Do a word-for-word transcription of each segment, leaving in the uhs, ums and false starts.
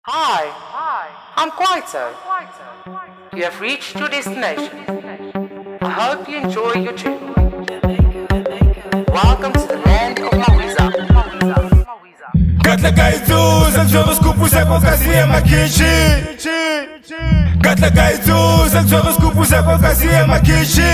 Hi, I'm Kwaito. You have reached your destination. I hope you enjoy your trip. Welcome to the land of mawiza. Gatla kaituza njoro skupuza kwa kazi ya makishi. Gatla kaituza njoro skupuza kwa kazi ya makishi.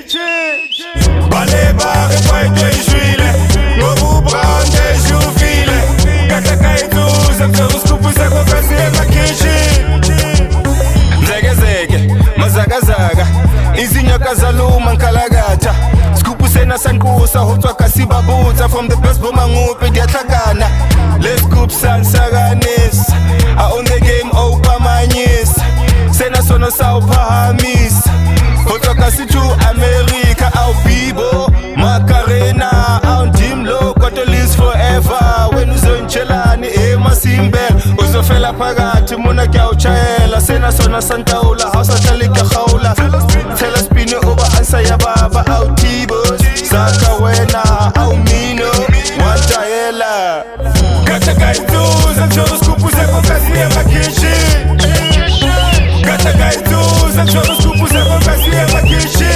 Bale bare kwaito ishwile, ngobu brande shufile. Gatla kaituza njoro skupuza kwa kazi ya makishi. Zege zege, mazaga zaga, izinyoka zaluma nkalagata. Skupusena sankusa hotwa kasibabuta from the best boma ngupe diatlagana. Let's scoop sansaganis. I own the game opa manyis. Sena sono sao pahamis. Hotwa kasitu America au bibo. Macarena au dimlo. Kotolis forever. When uzonchelani e masimbe. Uzofela pagati muna kia uchaela. Sena sona santaula. Hausa talika khawla. Tell us pini over ansa ya baba au tibos. Saka wena au mino. Wantaela. Gata kaituza njoro skupuza kwa kazi ya makishi. Gata kaituza njoro skupuza kwa kazi ya makishi.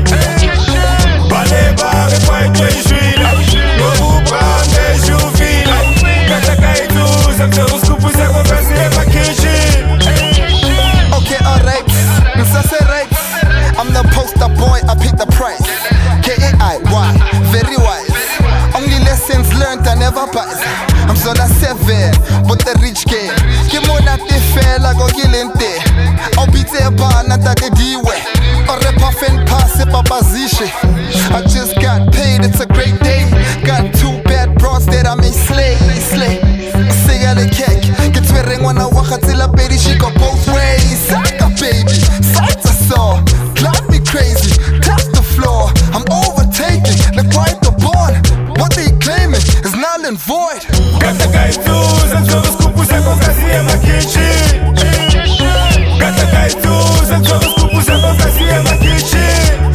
Bale bare kwaito ishwile, ngobu brande shufile. Gata kaituza njoro skupuza kwa kazi ya makishi. Okay, alright, Msase right. I'm the poster boy, I pick the price. K A I Y, very wise. Only lessons learned, I never pass. I'm so that seven, but the rich kid. Kimona te fela go gilente. I'll be there bar na take diwe. Or a puff and pass it papazishi. I just got paid, it's a great day. Got two bad bros that I may slay, slay. Say the cake, get wearing when I walk until a baby she go both ways. Saka baby, sight to saw, drive me crazy, tap the floor. I'm overtaking, the quiet the born. What they claiming is null and void. Gata kaituza njoro skupuza kwa kazi ya makishi. Gata kaituza njoro skupuza kwa kazi ya makishi.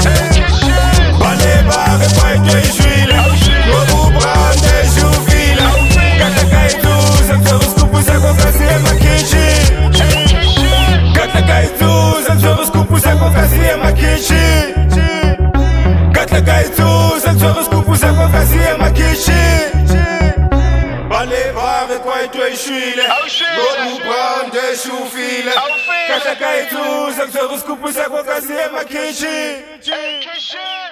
Bale bare kwaito ishwile, ngobu brande shufile. Gata kaituza njoro skupuza kwa kazi ya makishi. Gata kaituza njoro skupuza kwa kazi ya makishi. Gata kaituza njoro skupuza kwa kazi ya makishi. Bale bare kwaito ishwile, ngobu brande shufile. Gata kaituza njoro skupuza kwa kazi ya makishi.